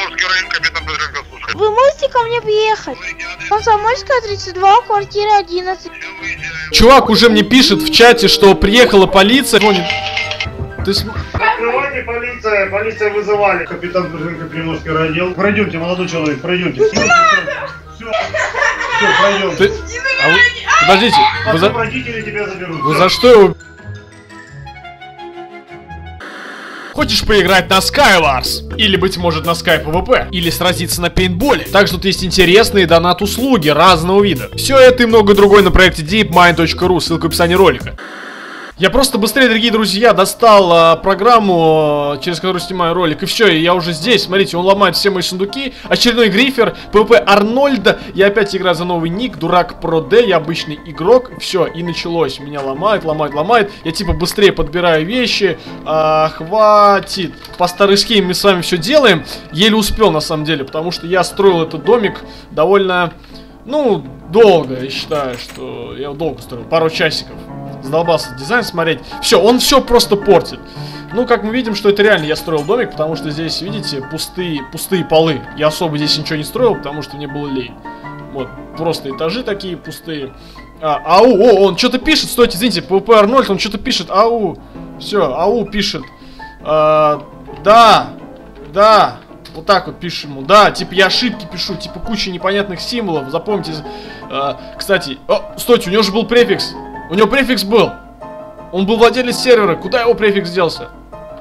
Приморский район, капитан Петренко, слушай. Вы можете ко мне приехать? Комсомольская, 32, квартира 11. Чувак уже мне пишет в чате, что приехала полиция. Ты Открывайте, полиция вызывали. Капитан Петренко, Приморский район. Пройдемте, молодой человек, пройдемте. Все, пройдемте. Подождите, Родители тебя заберут. вы за что его... Хочешь поиграть на Skywars? Или, быть может, на Sky PvP? Или сразиться на пейнтболе? Также тут есть интересные донат-услуги разного вида. Все это и много другое на проекте deepmind.ru, ссылка в описании ролика. Я просто быстрее, дорогие друзья, достал программу, через которую снимаю ролик. И все, я уже здесь. Смотрите, он ломает все мои сундуки. Очередной грифер, ПВП Арнольда. Я опять играю за новый ник, Дурак Про Д. Я обычный игрок. Все, и началось. Меня ломает. Я типа быстрее подбираю вещи. Хватит. По старой схеме мы с вами все делаем. Еле успел, на самом деле, потому что я строил этот домик довольно, ну, долго. Я считаю, что я долго строил. Пару часиков. Задолбался дизайн смотреть. Все, он все просто портит. Ну, как мы видим, что это реально я строил домик, потому что здесь, видите, пустые полы. Я особо здесь ничего не строил, потому что мне было лень. Вот, просто этажи такие пустые. Он что-то пишет, стойте, извините, ПВП Арнольд, он что-то пишет, Все, пишет. Да. Вот так вот пишем ему. Да, типа я ошибки пишу, типа куча непонятных символов. Запомните. Кстати, стойте, у него же был префикс. У него префикс был. Он был владелец сервера. Куда его префикс делся?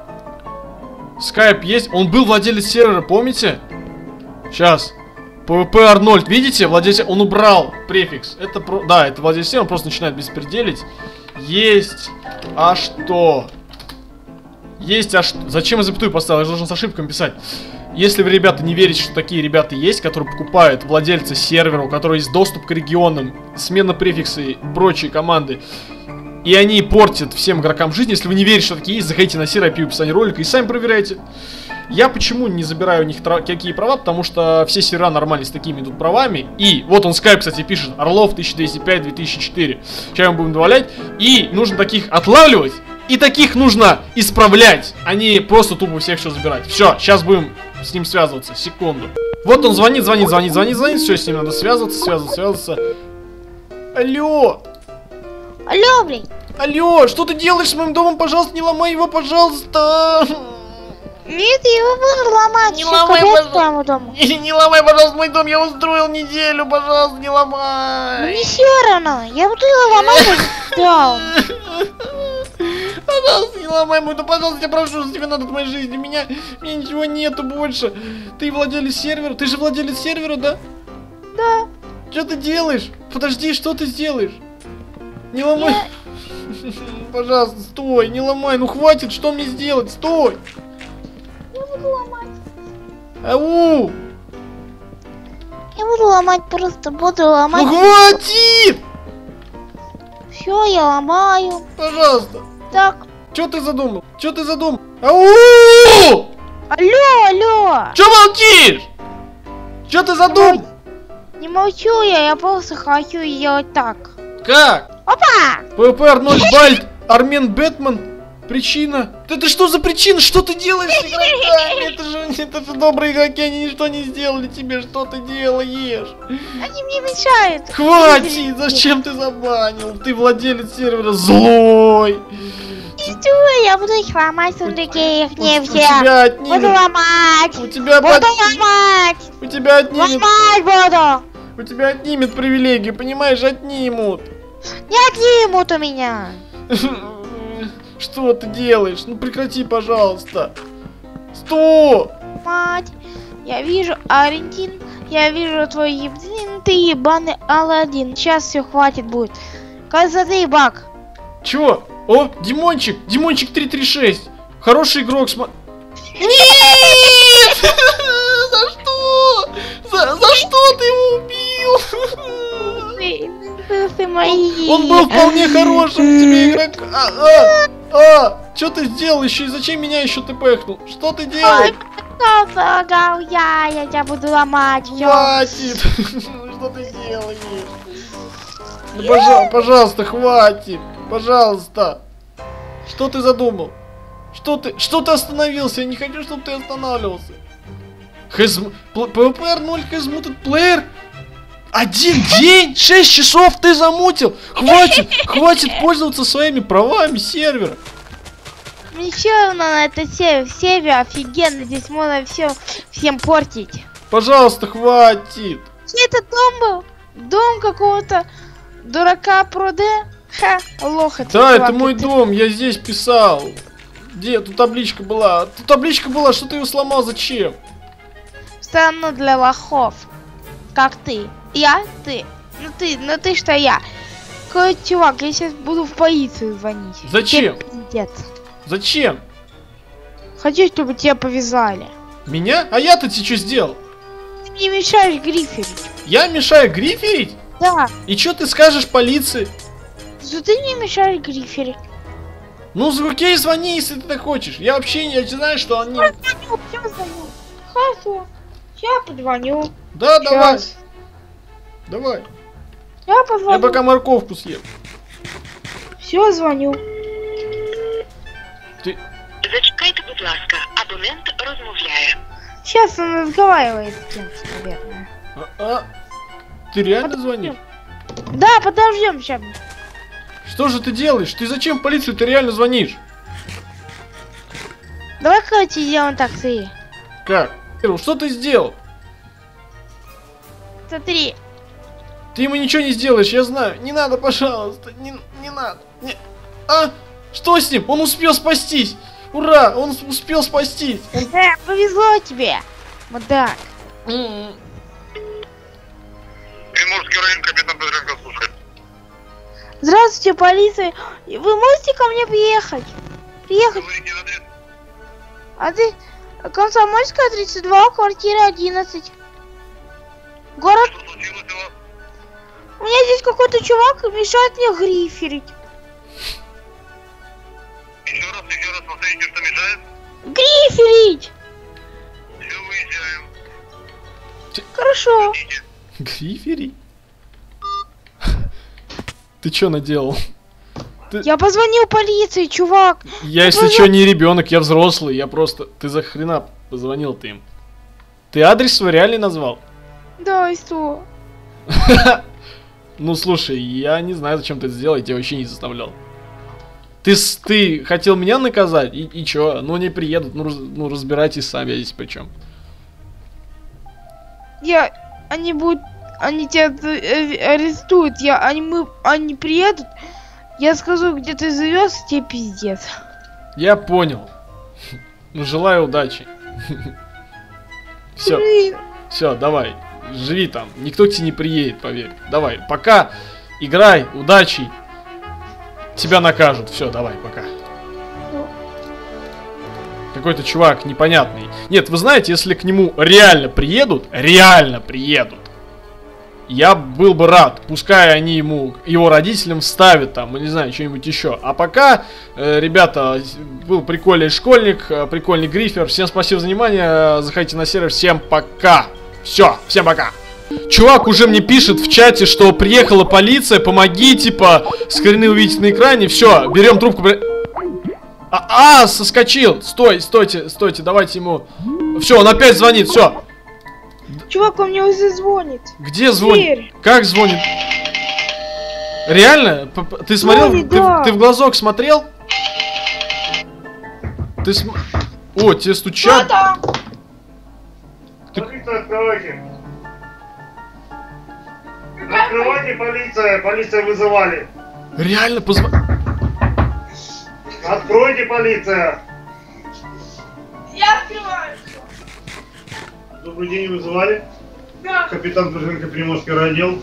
Скайп есть. Он был владелец сервера, помните? Сейчас. ПВП Арнольд. Видите? Владелец... Он убрал префикс. Это да, это владелец сервера. Он просто начинает беспределить. Есть. А что? Есть. А что? Зачем я запятую поставил? Я же должен с ошибками писать. Если вы, ребята, не верите, что такие ребята есть, которые покупают владельцы сервера, у которых есть доступ к регионам, смена префикса и прочие команды, и они портят всем игрокам жизнь, если вы не верите, что такие есть, заходите на сервер, IP в описании ролика и сами проверяйте. Я почему не забираю у них какие права? Потому что все сервера нормально с такими идут правами. И вот он Skype, кстати, пишет Орлов 1205-2004. Сейчас мы будем добавлять. И нужно таких отлавливать. И таких нужно исправлять, а не просто тупо всех все забирать. Все, сейчас будем с ним связываться. Секунду. Вот он звонит. Все, с ним надо связываться. Алло, блин. Алло, что ты делаешь с моим домом? Пожалуйста, не ломай его, пожалуйста. Нет, я его буду ломать. Не ломай, пожалуйста. Не ломай, пожалуйста, мой дом. Я его строил неделю, пожалуйста, не ломай. Мне все равно. Я буду его ломать. Да. Пожалуйста, не ломай мой дом, пожалуйста, я прошу, что тебе надо от моей жизни. Меня ничего нету больше. Ты владелец сервера. Ты же владелец сервера, да? Да. Что ты делаешь? Подожди, что ты сделаешь? Не ломай. Пожалуйста, стой, не ломай. Ну хватит, что мне сделать? Стой. Я буду ломать. Ау. Я буду ломать, просто буду ломать. Ну хватит! Все, я ломаю. Пожалуйста. Так. Что ты задумал? Ау! Алло. Че молчишь? Что ты задумал? Не молчу я просто хочу сделать так. Как? Опа! ПВП Арнольд Бальд, Армен Бэтмен. Причина? Это что за причина? Что ты делаешь с игроками? Это же добрые игроки, они ничто не сделали тебе. Что ты делаешь? Они мне мешают. Хватит! Зачем ты забанил? Ты владелец сервера злой. Что? Я буду их ломать, сундуки, их не все. тебя отнимет. Буду ломать. У тебя буду ломать. У тебя отнимет. Ломать буду. У тебя отнимет привилегию, понимаешь? Отнимут. Не отнимут у меня. Что ты делаешь? Ну прекрати, пожалуйста. Стоп! Мать, я вижу Арентин, я вижу твой ебан, ты ебаный Аладдин. Сейчас все хватит будет. Красоты, баг. Чё? О, Димончик 336. Хороший игрок, Нет! За что? За что ты его убил? Ты мои. Он был вполне хорошим тебе игроком. Что ты сделал еще? И зачем меня еще ты пэхнул? Что ты делаешь? Я тебя буду ломать. Хватит. Что ты делаешь? Пожалуйста, хватит. Пожалуйста. Что ты задумал? Что ты остановился? Я не хочу, чтобы ты останавливался. ПВПР 0 has muted player. 1 день, 6 часов ты замутил. Хватит пользоваться своими правами сервера. Мне все равно на это сервер офигенно, здесь можно все всем портить. Пожалуйста, хватит. Что это дом был? Дом какого-то дурака Проде? Ха, лох это. Да, чувак, это мой дом, я здесь писал. Где? Тут табличка была. Тут табличка была, что ты ее сломал, зачем? Странно для лохов. Как ты. Я? Ты. Ну ты что я? Какой чувак, я сейчас буду в полицию звонить. Зачем? Пиздец. Зачем? Хочу, чтобы тебя повязали. Меня? А я-то тебе что сделал? Ты мне мешаешь гриферить. Я мешаю гриферить? Да. И что ты скажешь полиции? Что ты мне мешаешь гриферить? Ну, окей, звони, если ты так хочешь. Я вообще не знаю, что они... Сейчас звоню. Хорошо. Сейчас позвоню. Да, давай. Сейчас. Давай. Я позвоню. Я пока морковку съем. Все, звоню. Ты... Зачекайте, будь ласка, абонент розмовляє. Сейчас он разговаривает с кем-то, наверное. Ты реально звонишь? Да, подождем сейчас. Что же ты делаешь? Ты зачем в полицию ты реально звонишь? Давай, короче, сделаем так, смотри. Как? Что ты сделал? Смотри. Ты ему ничего не сделаешь, я знаю. Не надо, пожалуйста. Не надо. А? Что с ним? Он успел спастись. Ура! Он успел спастись. Повезло тебе. Мудак. Приморский район, капитан Петренко слушает. Здравствуйте, полиция. Вы можете ко мне приехать? Приехать. Говорите адрес. А ты Комсомольская, 32, квартира 11. Город. Что случилось у вас? У меня здесь какой-то чувак мешает мне гриферить. Еще раз, смотрите, что мешает. Гриферить! Все, выезжаем. Хорошо. Идите. Грифери? Ты чё наделал? Я позвонил полиции, чувак. Я, если чё, не ребенок, я взрослый. Я просто... Ты за хрена позвонил ты им? Ты адрес свой реальный назвал? Да, и что? Ну слушай, я не знаю, зачем ты это сделал, я тебя вообще не заставлял. Ты хотел меня наказать? И чё? Ну не приедут, ну разбирайтесь сами, я здесь при чем. Они тебя арестуют, они приедут, я скажу, где ты живешь, тебе пиздец. Я понял. Ну желаю удачи. Все, Блин. все, давай, живи там, никто к тебе не приедет, поверь. Давай, пока, играй, удачи. Тебя накажут, все, давай, пока. Какой-то чувак непонятный. Нет, вы знаете, если к нему реально приедут, я был бы рад. Пускай они его родителям вставят там, не знаю, что-нибудь еще. А пока, ребята, был прикольный школьник, прикольный грифер. Всем спасибо за внимание. Заходите на сервер. Всем пока. Все, всем пока. Чувак уже мне пишет в чате, что приехала полиция, помоги, типа, скрины увидеть на экране. Все, берем трубку. Соскочил. Стойте, давайте ему. Все, он опять звонит, все. Чувак, он мне уже звонит. Где звонит? Дверь. Как звонит? Реально? Ты смотрел? Звонит, да. Ты в глазок смотрел? О, тебе стучат. Да. Полиция, открывайте. Открывайте, полиция вызывали. Реально Откройте, полиция. Я открываю. Добрый день, вызывали? Да. Капитан Петренко, Приморский райотдел.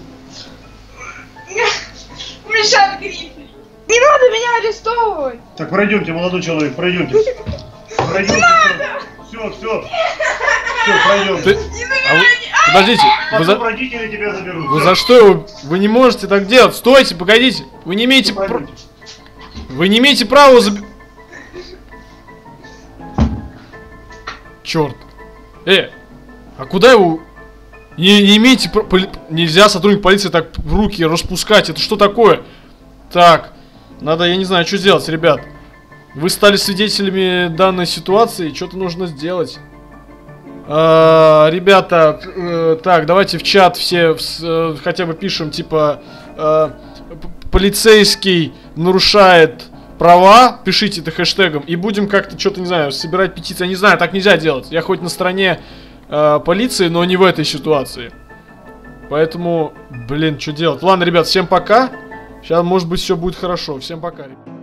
Мешает грифель. Не надо меня арестовывать. Так, пройдемте, молодой человек, пройдемте. Пройдемте. Все, пройдемте. Подождите, Потом родители тебя заберут. вы Всё. за что вы не можете так делать? Стойте, погодите. Вы не имеете Пойдемте. Вы не имеете права Черт. А куда его... Не имеете... Нельзя сотрудник полиции так руки распускать. Это что такое? Так. Надо, я не знаю, что сделать, ребят. Вы стали свидетелями данной ситуации. Что-то нужно сделать. Ребята, так, давайте в чат все хотя бы пишем, типа, полицейский нарушает права, пишите это хэштегом, и будем как-то, что-то, не знаю, собирать петиции. Я не знаю, так нельзя делать. Я хоть на стороне полиции, но не в этой ситуации. Поэтому, блин, что делать? Ладно, ребят, всем пока. Сейчас, может быть, все будет хорошо. Всем пока, ребят.